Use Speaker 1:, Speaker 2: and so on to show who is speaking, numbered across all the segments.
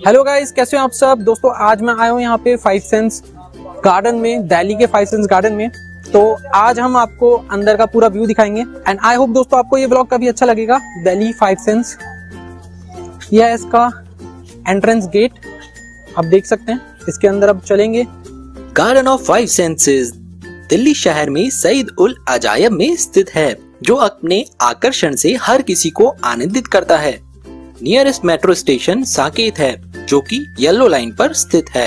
Speaker 1: Hello guys, कैसे हो आप सब दोस्तों। आज मैं आया हूँ यहाँ पे 5 सेंस गार्डन में, दिल्ली के 5 सेंस गार्डन में। तो आज हम आपको अंदर का पूरा व्यू दिखाएंगे एंड आई होप दोस्तों आपको ये ब्लॉग काफी अच्छा लगेगा। दिल्ली 5 सेंस, यह है इसका एंट्रेंस गेट, आप देख सकते हैं। इसके अंदर अब चलेंगे।
Speaker 2: गार्डन ऑफ 5 सेंसेस दिल्ली शहर में सईद उल अजायब में स्थित है, जो अपने आकर्षण से हर किसी को आनंदित करता है। नियरेस्ट मेट्रो स्टेशन साकेत है, जो कि येलो लाइन पर स्थित है।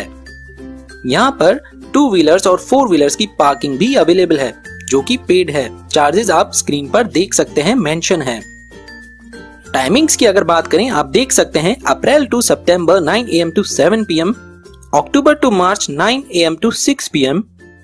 Speaker 2: यहाँ पर 2 व्हीलर्स और 4 व्हीलर्स की पार्किंग भी अवेलेबल है, जो कि पेड है। चार्जेस आप स्क्रीन पर देख सकते हैं, मेंशन है। टाइमिंग्स की अगर बात करें, आप देख सकते हैं अप्रैल टू सितंबर 9 AM to 7 PM, अक्टूबर to March 9 AM to 6 PM।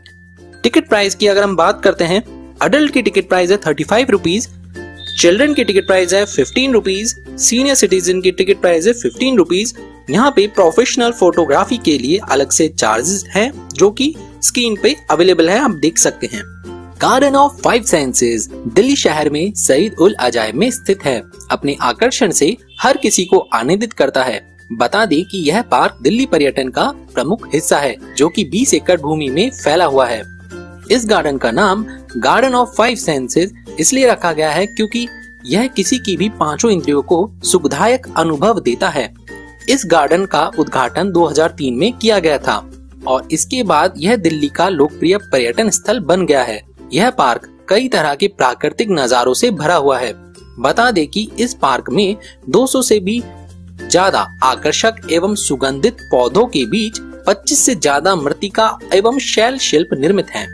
Speaker 2: Ticket price की अगर हम बात करते हैं, अडल्ट की टिकट प्राइस है 35 रुपीज, चिल्ड्रन की टिकट प्राइस है 15 रुपीज, सीनियर सिटीजन की टिकट प्राइस है 15 रुपीज। यहाँ पे प्रोफेशनल फोटोग्राफी के लिए अलग से चार्जेस हैं, जो कि स्क्रीन पे अवेलेबल है, आप देख सकते हैं। गार्डन ऑफ 5 सेंसेस दिल्ली शहर में सईद उल अजायब में स्थित है। अपने आकर्षण से हर किसी को आनंदित करता है। बता दें कि यह पार्क दिल्ली पर्यटन का प्रमुख हिस्सा है, जो कि 20 एकड़ भूमि में फैला हुआ है। इस गार्डन का नाम गार्डन ऑफ 5 सेंसेस इसलिए रखा गया है क्योंकि यह किसी की भी 5 इंद्रियों को सुखदायक अनुभव देता है। इस गार्डन का उद्घाटन 2003 में किया गया था और इसके बाद यह दिल्ली का लोकप्रिय पर्यटन स्थल बन गया है। यह पार्क कई तरह के प्राकृतिक नजारों से भरा हुआ है। बता दें कि इस पार्क में 200 से भी ज्यादा आकर्षक एवं सुगंधित पौधों के बीच 25 से ज्यादा मृत्तिका एवं शैल शिल्प निर्मित हैं।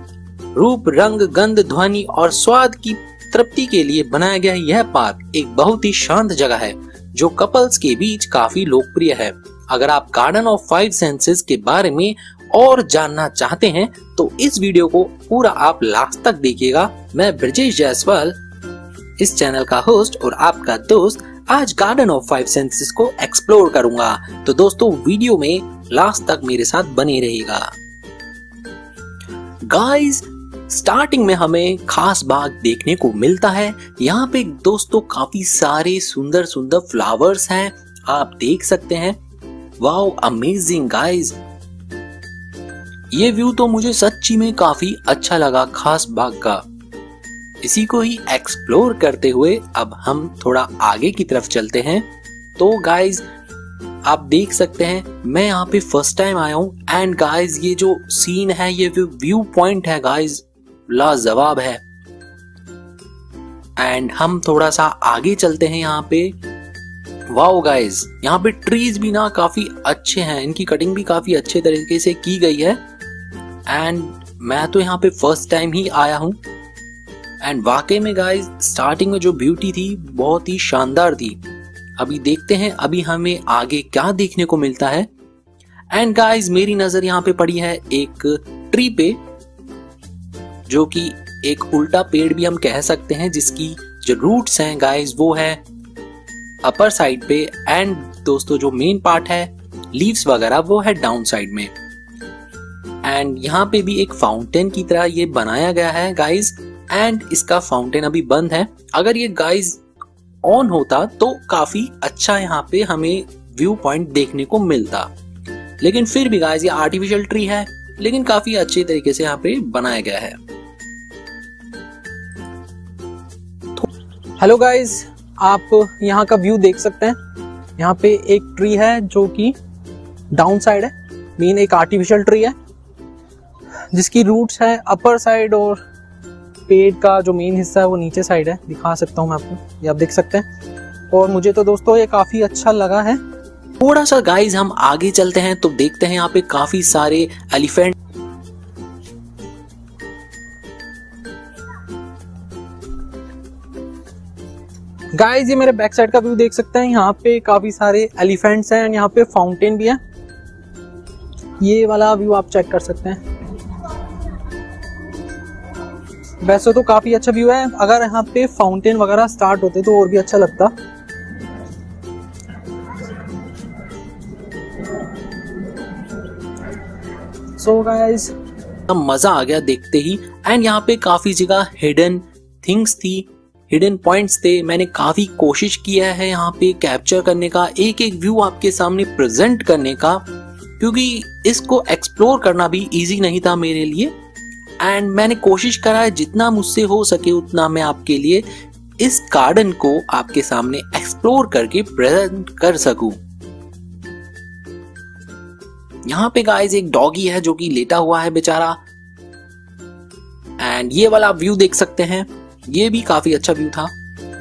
Speaker 2: रूप, रंग, गंध, ध्वनि और स्वाद की तृप्ति के लिए बनाया गया यह पार्क एक बहुत ही शांत जगह है, जो कपल्स के बीच काफी लोकप्रिय है। अगर आप गार्डन ऑफ 5 सेंसेस के बारे में और जानना चाहते हैं तो इस वीडियो को पूरा आप लास्ट तक देखिएगा। मैं ब्रजेश जायसवाल, इस चैनल का होस्ट और आपका दोस्त, आज गार्डन ऑफ 5 सेंसेस को एक्सप्लोर करूंगा। तो दोस्तों वीडियो में लास्ट तक मेरे साथ बने रहिएगा। गाइस, स्टार्टिंग में हमें खास बाग देखने को मिलता है। यहाँ पे दोस्तों काफी सारे सुंदर सुंदर फ्लावर्स हैं, आप देख सकते हैं। वाओ, अमेजिंग गाइस, ये व्यू तो मुझे सच्ची में काफी अच्छा लगा खास बाग का। इसी को ही एक्सप्लोर करते हुए अब हम थोड़ा आगे की तरफ चलते हैं। तो गाइस, आप देख सकते हैं मैं यहाँ पे फर्स्ट टाइम आया हूँ एंड गाइस ये जो सीन है, ये व्यू पॉइंट है गाइस, लाजवाब है। एंड हम थोड़ा सा आगे चलते हैं यहाँ पे। वाओ गाइस, यहाँ पे ट्रीज भी ना काफी अच्छे हैं, इनकी कटिंग भी काफी अच्छे तरीके से की गई है। एंड मैं तो यहाँ पे फर्स्ट टाइम ही आया हूँ एंड वाकई में गाइस स्टार्टिंग में जो ब्यूटी थी बहुत ही शानदार थी। अभी देखते हैं अभी हमें आगे क्या देखने को मिलता है। एंड गाइस, मेरी नजर यहाँ पे पड़ी है एक ट्री पे, जो कि एक उल्टा पेड़ भी हम कह सकते हैं, जिसकी जो रूट्स हैं गाइस वो है अपर साइड पे एंड दोस्तों जो मेन पार्ट है लीव्स वगैरह वो है डाउन साइड में। एंड यहाँ पे भी एक फाउंटेन की तरह ये बनाया गया है गाइस, एंड इसका फाउंटेन अभी बंद है। अगर ये गाइस ऑन होता तो काफी अच्छा यहाँ पे हमें व्यू पॉइंट देखने को मिलता, लेकिन फिर भी गाइस ये आर्टिफिशियल ट्री है, लेकिन काफी अच्छे तरीके से यहाँ पे बनाया गया है।
Speaker 1: हेलो गाइस, आप यहाँ का व्यू देख सकते हैं। यहाँ पे एक ट्री है जो कि डाउन साइड है, मेन एक आर्टिफिशियल ट्री है जिसकी रूट्स है अपर साइड और पेड़ का जो मेन हिस्सा है वो नीचे साइड है। दिखा सकता हूँ मैं आपको, ये आप देख सकते हैं। और मुझे तो दोस्तों ये काफी अच्छा लगा है।
Speaker 2: थोड़ा सा गाइस हम आगे चलते हैं तो देखते हैं यहाँ पे काफी सारे एलिफेंट।
Speaker 1: गाइस, ये मेरे बैक साइड का व्यू देख सकते हैं। यहाँ पे काफी सारे एलिफेंट्स हैं, यहाँ पे फाउंटेन भी है। ये वाला व्यू आप चेक कर सकते हैं। वैसे तो काफी अच्छा व्यू है, अगर यहाँ पे फाउंटेन वगैरह स्टार्ट होते तो और भी अच्छा लगता। सो गाइस,
Speaker 2: मजा आ गया देखते ही। एंड यहाँ पे काफी जगह हिडन थिंग्स थी, हिडन पॉइंट्स थे। मैंने काफी कोशिश किया है यहाँ पे कैप्चर करने का, एक एक व्यू आपके सामने प्रेजेंट करने का, क्योंकि इसको एक्सप्लोर करना भी इजी नहीं था मेरे लिए। एंड मैंने कोशिश करा है जितना मुझसे हो सके उतना मैं आपके लिए इस गार्डन को आपके सामने एक्सप्लोर करके प्रेजेंट कर सकूं। यहाँ पे गाइस एक डॉगी है जो कि लेटा हुआ है बेचारा। एंड ये वाला व्यू देख सकते हैं, ये भी काफी अच्छा व्यू था।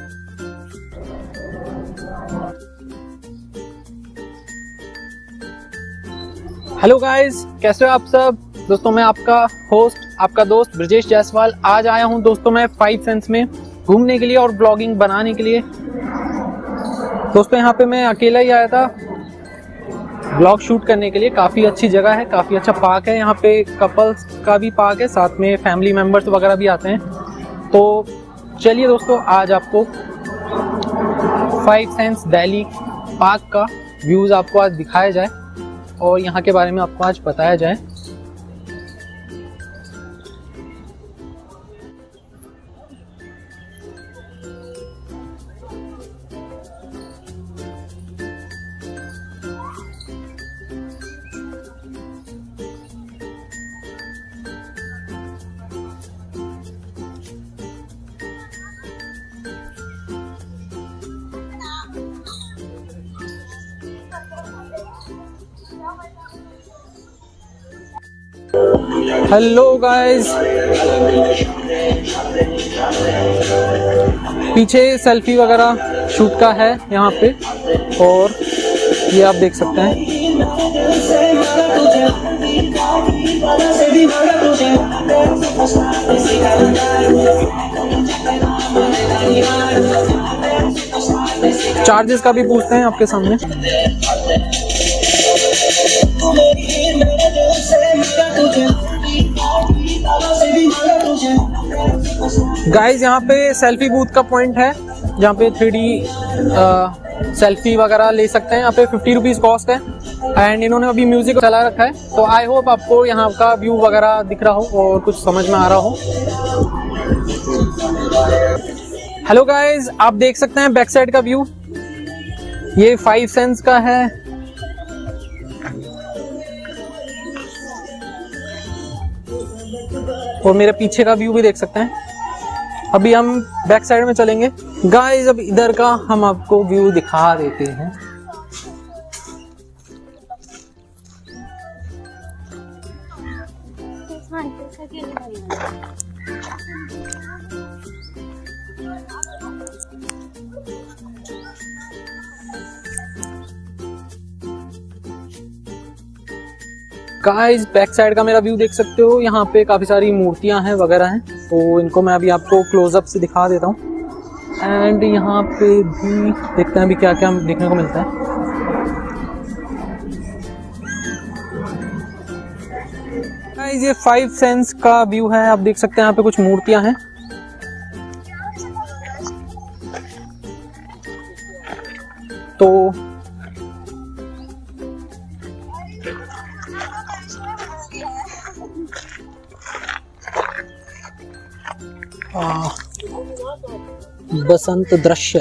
Speaker 1: हेलो गाइस, कैसे हो आप सब दोस्तों? मैं आपका होस्ट, आपका दोस्त ब्रजेश जायसवाल आज आया हूं दोस्तों मैं 5 सेंस में घूमने के लिए और ब्लॉगिंग बनाने के लिए। दोस्तों यहाँ पे मैं अकेला ही आया था ब्लॉग शूट करने के लिए। काफ़ी अच्छी जगह है, काफ़ी अच्छा पार्क है। यहाँ पे कपल्स का भी पार्क है, साथ में फैमिली मेम्बर्स वगैरह भी आते हैं। तो चलिए दोस्तों, आज आपको 5 सेंस दिल्ली पार्क का व्यूज़ आपको आज दिखाया जाए और यहाँ के बारे में आपको आज बताया जाए। हेलो गाइस, पीछे सेल्फी वगैरह शूट का है यहाँ पे और ये आप देख सकते हैं। चार्जेस का भी पूछते हैं आपके सामने। गाइस यहाँ पे सेल्फी बूथ का पॉइंट है जहाँ पे 3D सेल्फी वगैरह ले सकते हैं। यहाँ पे 50 रुपीज़ कॉस्ट है एंड इन्होंने अभी म्यूजिक चला रखा है। तो आई होप आपको यहाँ का व्यू वगैरह दिख रहा हो और कुछ समझ में आ रहा हो। हेलो गाइस, आप देख सकते हैं बैक साइड का व्यू, ये 5 सेंस का है। और मेरे पीछे का व्यू भी देख सकते हैं। अभी हम बैक साइड में चलेंगे गाइस। अब इधर का हम आपको व्यू दिखा देते हैं। गाइस बैक साइड का मेरा व्यू देख सकते हो। यहाँ पे काफ़ी सारी मूर्तियाँ हैं वगैरह हैं, तो इनको मैं अभी आपको क्लोजअप से दिखा देता हूँ। एंड यहाँ पे भी देखते हैं अभी क्या क्या देखने को मिलता है। गाइस ये 5 सेंस का व्यू है, आप देख सकते हैं यहाँ पे कुछ मूर्तियाँ हैं। तो बसंत दृश्य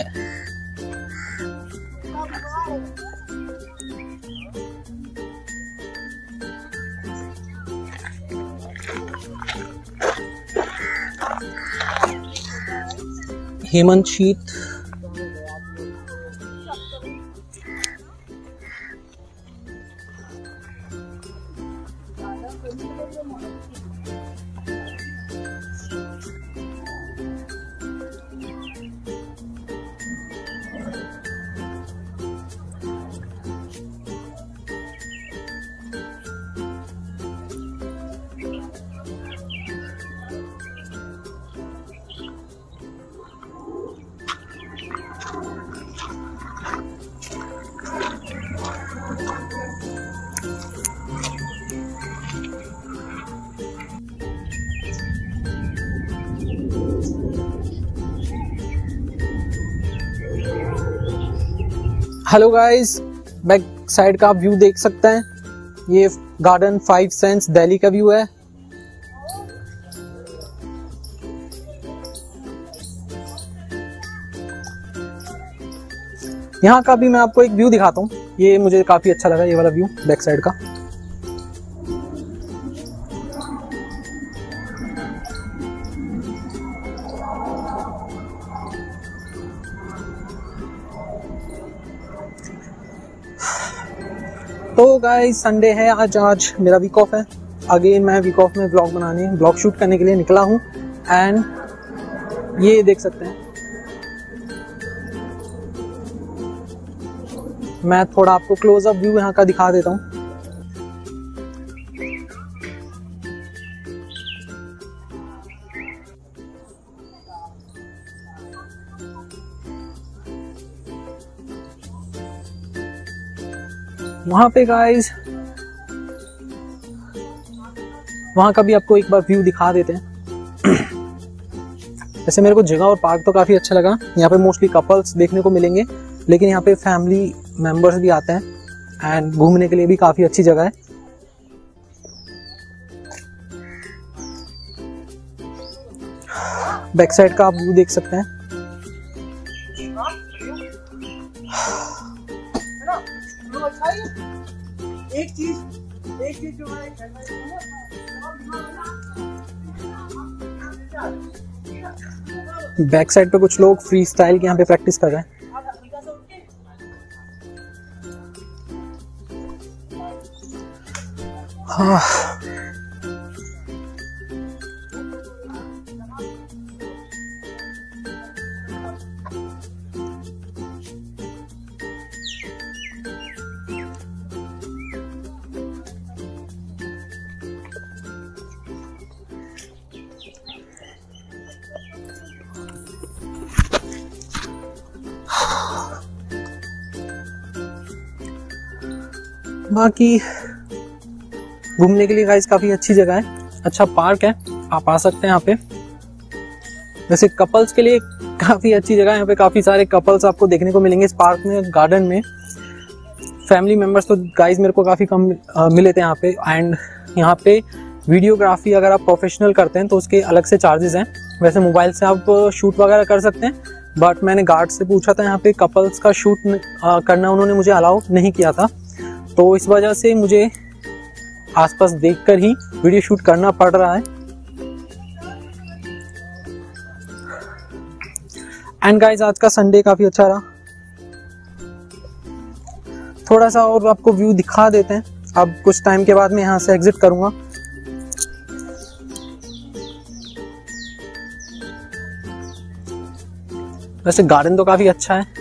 Speaker 1: हेमंत शीत, हेलो गाइस, बैक साइड का आप व्यू देख सकते हैं। ये गार्डन 5 सेंस दिल्ली का व्यू है। यहाँ का भी मैं आपको एक व्यू दिखाता हूँ, ये मुझे काफी अच्छा लगा, ये वाला व्यू बैक साइड का। तो गाइस संडे है आज मेरा वीक ऑफ है। अगेन मैं वीक ऑफ में ब्लॉग शूट करने के लिए निकला हूँ। एंड ये देख सकते हैं, मैं थोड़ा आपको क्लोज अप व्यू यहाँ का दिखा देता हूँ। वहां पे गाइस, वहां का भी आपको एक बार व्यू दिखा देते हैं। वैसे मेरे को जगह और पार्क तो काफी अच्छा लगा। यहाँ पे मोस्टली कपल्स देखने को मिलेंगे, लेकिन यहाँ पे फैमिली मेंबर्स भी आते हैं एंड घूमने के लिए भी काफी अच्छी जगह है। बैक साइड का आप व्यू देख सकते हैं। एक चीज जो मैं बैक साइड पे कुछ लोग फ्री स्टाइल के यहाँ पे प्रैक्टिस कर रहे हैं। हाँ, बाकी घूमने के लिए गाइस काफी अच्छी जगह है, अच्छा पार्क है, आप आ सकते हैं यहाँ पे। वैसे कपल्स के लिए काफी अच्छी जगह है, यहाँ पे काफी सारे कपल्स आपको देखने को मिलेंगे इस पार्क में, गार्डन में। फैमिली मेंबर्स तो गाइस मेरे को काफी कम मिले थे यहाँ पे। एंड यहाँ पे वीडियोग्राफी अगर आप प्रोफेशनल करते हैं तो उसके अलग से चार्जेस हैं। वैसे मोबाइल से आप शूट वगैरह कर सकते हैं, बट मैंने गार्ड से पूछा था, यहाँ पे कपल्स का शूट करना उन्होंने मुझे अलाउ नहीं किया था, तो इस वजह से मुझे आसपास देखकर ही वीडियो शूट करना पड़ रहा है। एंड गाइस आज का संडे काफी अच्छा रहा। थोड़ा सा और आपको व्यू दिखा देते हैं। अब कुछ टाइम के बाद मैं यहाँ से एग्जिट करूंगा। वैसे गार्डन तो काफी अच्छा है।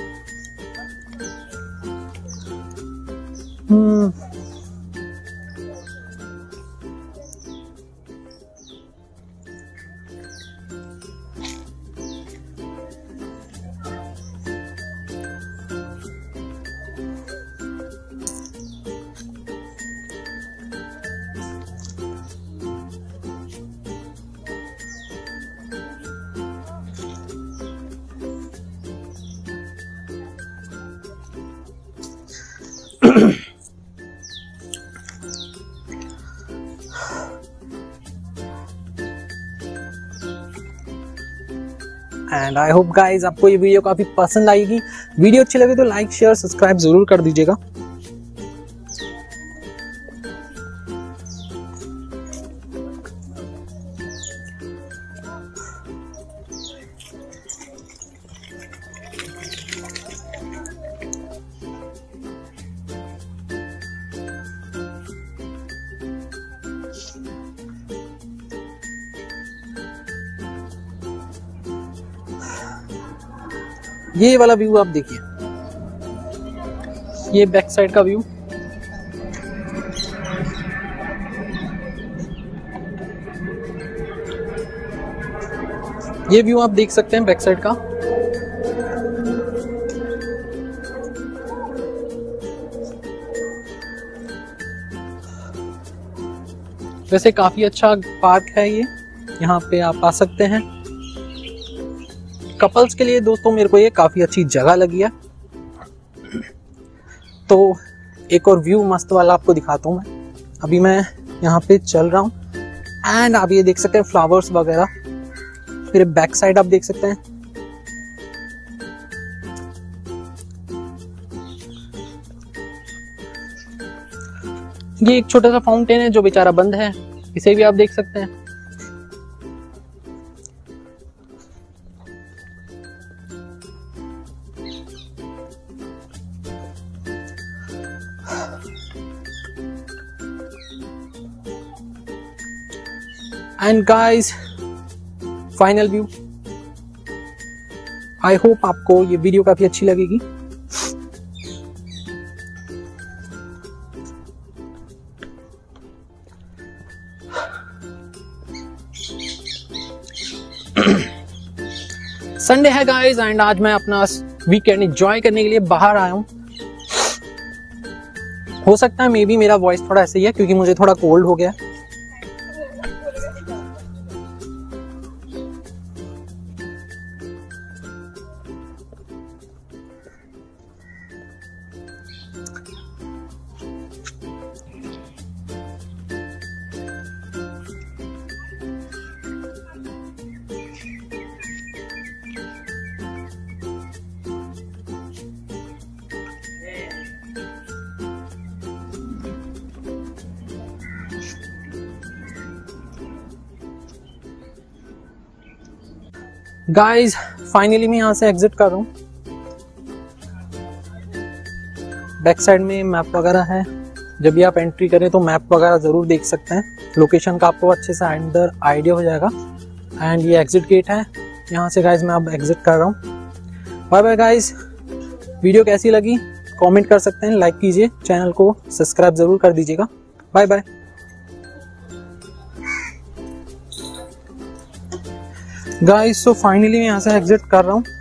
Speaker 1: एंड आई होप गाइज आपको ये वीडियो काफी पसंद आएगी। वीडियो अच्छी लगे तो लाइक शेयर सब्सक्राइब जरूर कर दीजिएगा। ये वाला व्यू आप देखिए, ये बैक साइड का व्यू। ये व्यू आप देख सकते हैं बैक साइड का। वैसे काफी अच्छा पार्क है ये, यहाँ पे आप आ सकते हैं। कपल्स के लिए दोस्तों मेरे को ये काफी अच्छी जगह लगी है। तो एक और व्यू मस्त वाला आपको दिखाता हूँ मैं। अभी मैं यहाँ पे चल रहा हूँ एंड आप ये देख सकते हैं फ्लावर्स वगैरह। फिर बैक साइड आप देख सकते हैं। ये एक छोटा सा फाउंटेन है जो बेचारा बंद है, इसे भी आप देख सकते हैं। And guys, final view. I hope आपको ये वीडियो काफी अच्छी लगेगी। संडे है गाइस एंड आज मैं अपना वीकेंड एंजॉय करने के लिए बाहर आया हूं। हो सकता है मे बी मेरा वॉइस थोड़ा ऐसे ही है क्योंकि मुझे थोड़ा कोल्ड हो गया है। गाइज फाइनली मैं यहाँ से एग्जिट कर रहा हूँ। बैक साइड में मैप वगैरह है, जब भी आप एंट्री करें तो मैप वगैरह ज़रूर देख सकते हैं, लोकेशन का आपको अच्छे से अंदर आइडिया हो जाएगा। एंड ये एग्जिट गेट है, यहाँ से गाइज मैं अब एग्जिट कर रहा हूँ। Bye bye guys. वीडियो कैसी लगी कमेंट कर सकते हैं, लाइक कीजिए, चैनल को सब्सक्राइब ज़रूर कर दीजिएगा। Bye bye guys. So finally मैं यहाँ से एग्जिट कर रहा हूँ।